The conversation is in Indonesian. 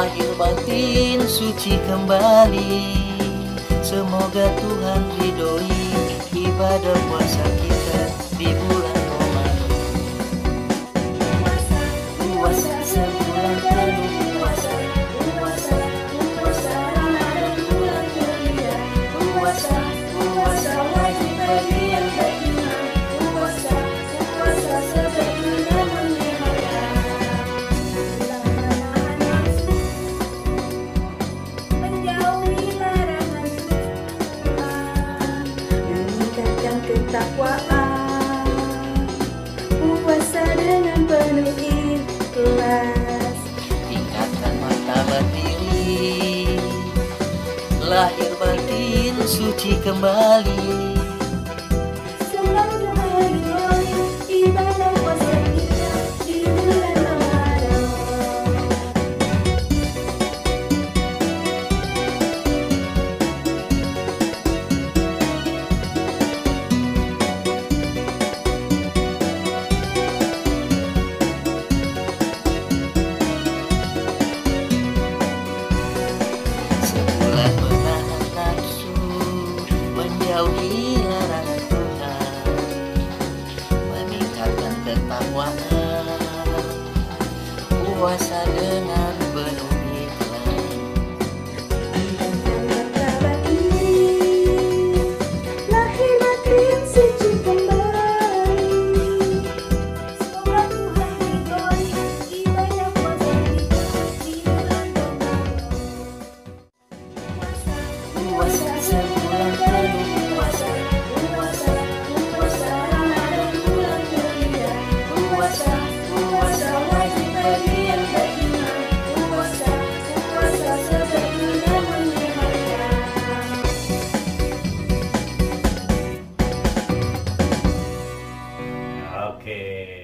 lahir batin suci kembali. Semoga Tuhan ridhoi ibadah puasa kita di bulan Ramadan. Puasa sebulan penuh, puasa Ramadan bulan mulia. Puasa wajib bagi yang beriman. Puasa sebetulnya menyehatkan. Menjauhi larangan Tuhan, meningkatkan ketakwaan. Puasa dengan penuh ikhlas, tingkatkan martabat diri. Lahir batin suci kembali. Selalu hari ibadah puasa kita di bulan Ramadan. Sebulan menahan nafsu, menjauhi larangan Tuhan, meningkatkan ketakwaan. Puasa dengan penuh ikhlas, tingkatkan martabat diri. Lahir batin suci kembali. Semoga Tuhan ridhoi ibadah puasa kita di bulan Ramadan. Puasa sebulan penuh, puasa Ramadan bulan mulia. Puasa wajib bagi yang beriman. Puasa sebetulnya menyehatkan. Oke.